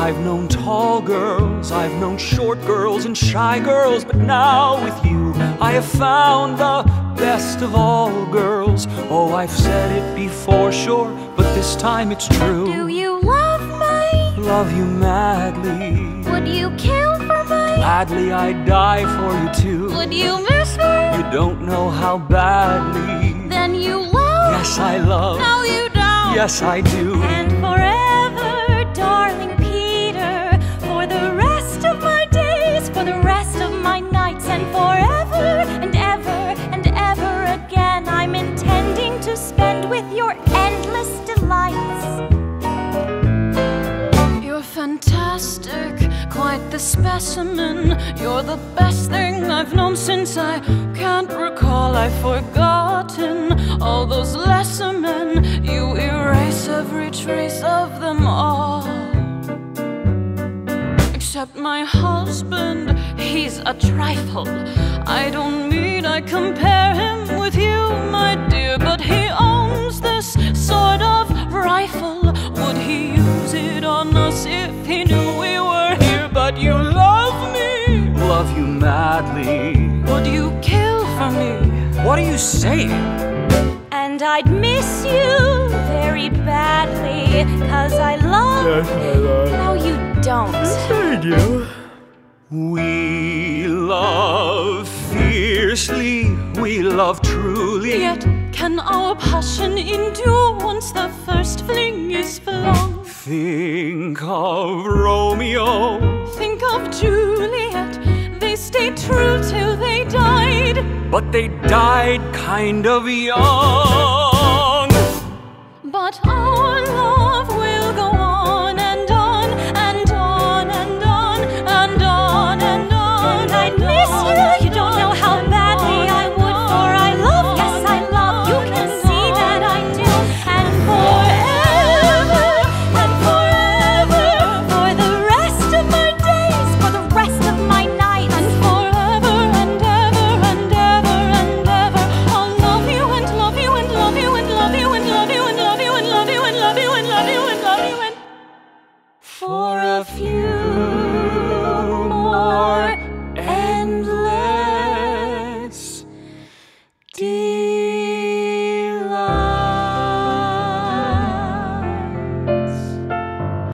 I've known tall girls, I've known short girls and shy girls, but now with you I have found the best of all girls. Oh, I've said it before, sure, but this time it's true. Do you love me? Love you madly. Would you kill for me? Gladly I'd die for you too. Would you miss me? You don't know how badly. Then you love? Yes, I love. No, you don't. Yes, I do. And forever, darling Peter, for the rest of my days, for the rest of my nights, and forever and ever and ever again, I'm intending to spend with your endless delights. You're fantastic, quite the specimen. You're the best thing I've known since I can't recall. I've forgotten all those lesser men. You erase every trace of them all. Except my husband, he's a trifle. I don't mean I compare him with you, my dear, but he owns this sort of rifle. Would he use it on us if he knew we were here? But you love me. Love you madly. Would you kill for me? What are you saying? And I'd miss you very badly, 'cause I love. Yes, I love. No, you don't. I do. We love fiercely, we love truly. Yet can our passion endure once the first fling is flown? Think of Romeo. Think of Juliet. They stayed true till they died. But they died kind of young. But our love